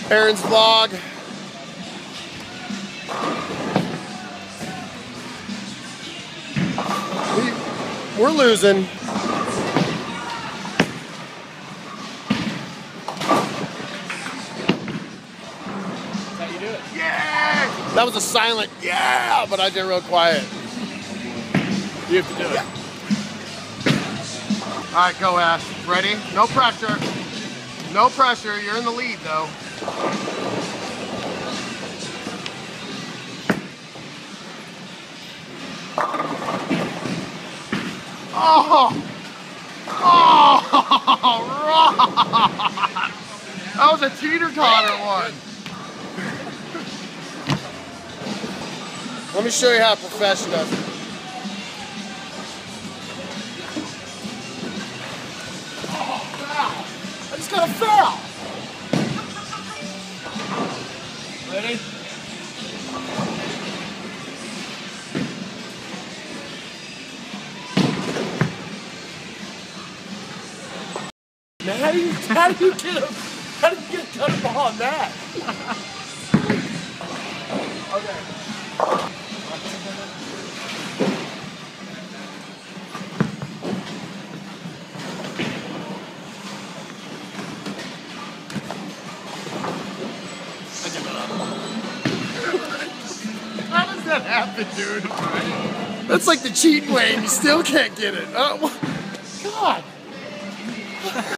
Aaron's vlog. We're losing. That's how you do it. Yeah! That was a silent yeah, but I did real quiet. You have to do it. All right, go Ash. Ready? No pressure. No pressure. You're in the lead though. Oh! Oh! Right. That was a teeter-totter one. Let me show you how a professional does it. Oh, foul. I just got a foul. Ready? Man, how do you get a cut ball on that? Okay. How does that happen, dude? That's like the cheating way and you still can't get it. God.